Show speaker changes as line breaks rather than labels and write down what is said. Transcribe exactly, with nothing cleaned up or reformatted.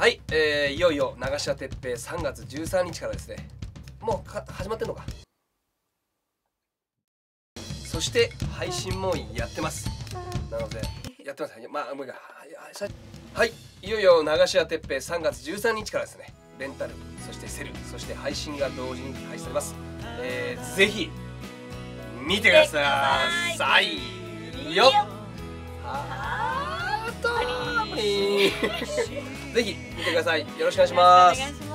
はい、えー、いよいよ長嶋哲平さんがつじゅうさんにちからですね。もうか始まってんのか。そして配信もやってます。なのでやってます。まあもういいか。はい、いよいよ長嶋哲平さんがつじゅうさんにちからですね。レンタル、そしてセル、そして配信が同時に開始されます。えー、ぜひ見てくださいよ。ハートぜひ見てください。よろしくお願いします。